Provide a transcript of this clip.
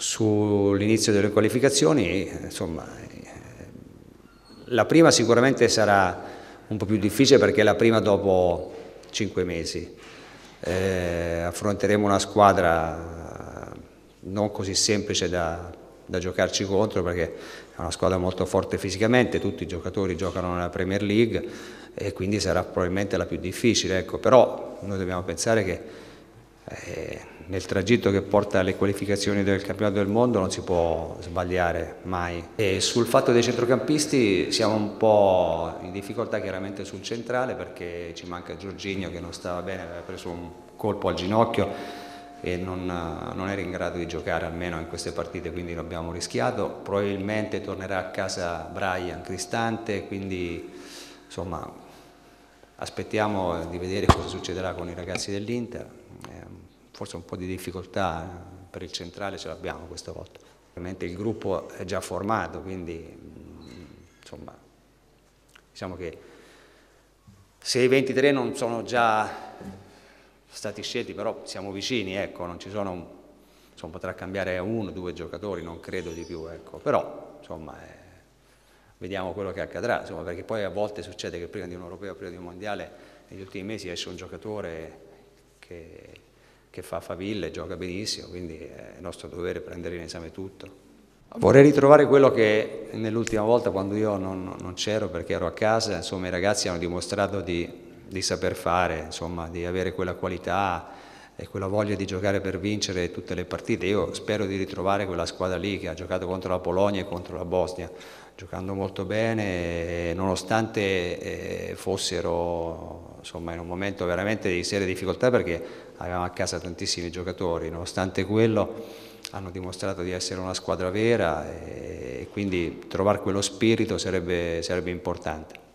Sull'inizio delle qualificazioni, insomma, la prima sicuramente sarà un po' più difficile perché è la prima dopo 5 mesi. Affronteremo una squadra non così semplice da giocarci contro perché è una squadra molto forte fisicamente, tutti i giocatori giocano nella Premier League e quindi sarà probabilmente la più difficile, ecco. Però noi dobbiamo pensare che nel tragitto che porta alle qualificazioni del campionato del mondo non si può sbagliare mai. E sul fatto dei centrocampisti siamo un po' in difficoltà chiaramente sul centrale perché ci manca Jorginho che non stava bene, aveva preso un colpo al ginocchio e non era in grado di giocare almeno in queste partite, quindi lo abbiamo rischiato. Probabilmente tornerà a casa Bryan Cristante, quindi insomma aspettiamo di vedere cosa succederà con i ragazzi dell'Inter. Forse un po' di difficoltà per il centrale ce l'abbiamo questa volta. Ovviamente il gruppo è già formato, quindi insomma diciamo che se i 23 non sono già stati scelti, però siamo vicini, ecco, non ci sono, insomma, potrà cambiare 1 o 2 giocatori, non credo di più, ecco, però insomma vediamo quello che accadrà, insomma, perché poi a volte succede che prima di un europeo, prima di un mondiale, negli ultimi mesi esce un giocatore che fa faville, gioca benissimo, quindi è nostro dovere prendere in esame tutto. Vorrei ritrovare quello che nell'ultima volta quando io non c'ero perché ero a casa, insomma i ragazzi hanno dimostrato di saper fare, insomma di avere quella qualità e quella voglia di giocare per vincere tutte le partite. Io spero di ritrovare quella squadra lì che ha giocato contro la Polonia e contro la Bosnia, giocando molto bene, nonostante fossero insomma, in un momento veramente di seria difficoltà perché avevamo a casa tantissimi giocatori, nonostante quello hanno dimostrato di essere una squadra vera e quindi trovare quello spirito sarebbe importante.